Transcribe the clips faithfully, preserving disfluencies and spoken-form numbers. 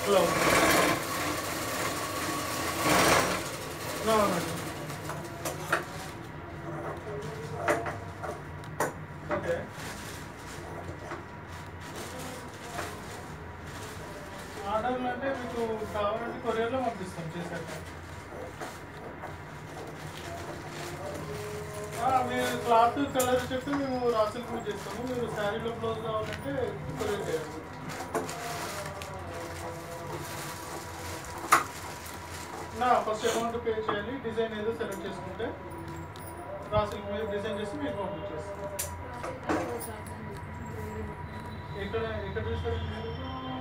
hello no okay ఆర్డర్లు అంటే మీకు కావాలంటే కొరియర్లో పంపిస్తాం చేశాక మీరు క్లాత్ కలర్ చెప్తే మేము రాసులు కూడా చేస్తాము మీరు శారీలో బ్లౌజ్ కావాలంటే కొరియర్ చేయాలి నా ఫస్ట్ అమౌంట్ పే చేయాలి డిజైన్ ఏదో సెలెక్ట్ చేసుకుంటే రాసులు మీరు డిజైన్ చేసి మీకు పంపించేస్తాం ఇక్కడ ఎక్కడ చూస్తారు మీరు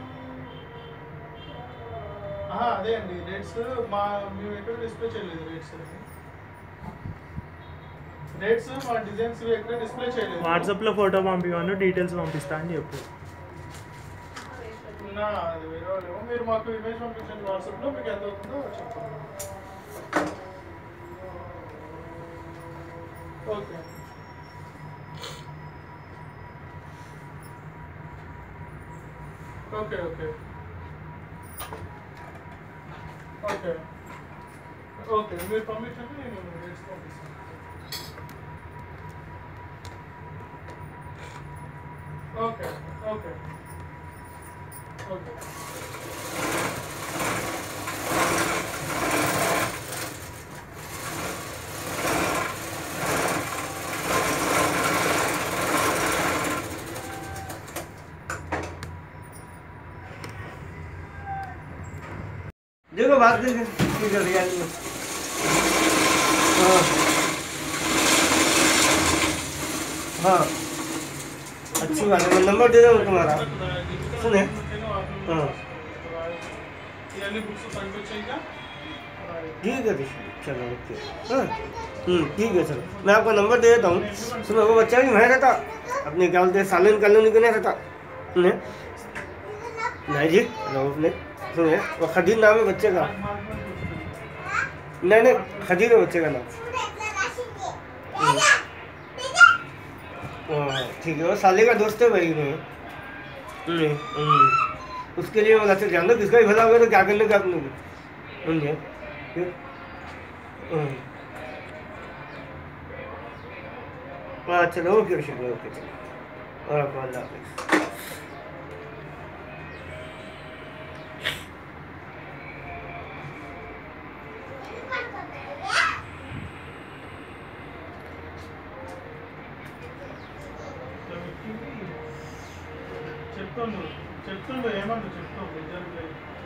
అదే అండి రేట్స్ మా మేము ఎక్కడ డిస్ప్లే చేయలేదు రేట్స్ రేట్స్ మా డిజైన్స్ ఎక్కడ డిస్ప్లే చేయలేదు వాట్సాప్లో ఫోటో పంపివను డీటెయిల్స్ పంపిస్తా అని చెప్పు నా అది వేరే వాళ్ళు మీరు మాకు ఇమేజ్ పంపించండి వాట్సాప్లో మీకు ఎంత అవుతుందో చెప్పండి okay okay okay okay okay మీరు పంపించండి నేను రేట్స్ పంపిస్తాను ఓకే ఓకే ఓకే देखो बात करके ठीक है रियल में हाँ हाँ अच्छी बात है मैं नंबर दे दूँ तुम्हारा सुने हाँ ठीक है चलो ओके हाँ ठीक है चलो मैं आपका नंबर दे देता हूँ सुनो वो बच्चा भी वहीं रहता अपने क्या बोलते हैं सालन कॉलोनी के नहीं रहता सुने नहीं जी हेलो अपने सुनिए वो खदीर नाम है बच्चे का नहीं नहीं खदीर है बच्चे का नाम ठीक है वो साले का दोस्त है भाई में उसके लिए मैं अच्छा जान दो किसका भी भला होगा तो क्या करने का अपने समझे हाँ चलो ओके शुक्रिया ओके चलो और आपको अल्लाह हाफिज़ చెప్తాను చెప్తుండే ఏమన్నా చెప్తాం రిజల్ట్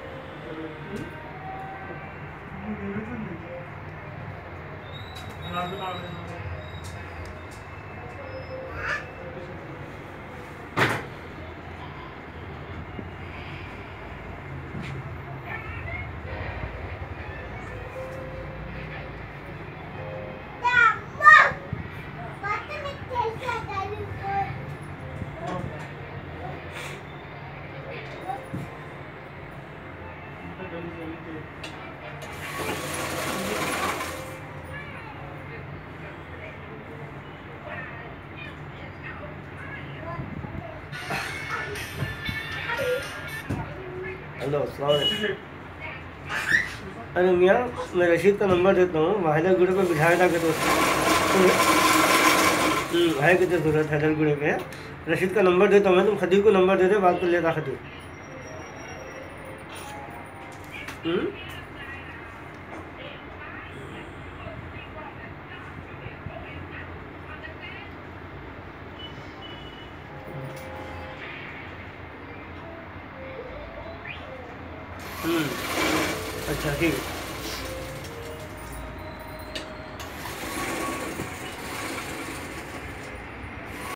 हेलो अरे मियाँ मैं रशीद का नंबर देता हूँ हैदर गुड़े पे बिठाया था कि दोस्त है कितने जरूरत हैदर गुड़े पे रशीद का नंबर देता हूँ मैं तुम खदीर को नंबर दे दे बात कर लेता खदीर अच्छा ठीक है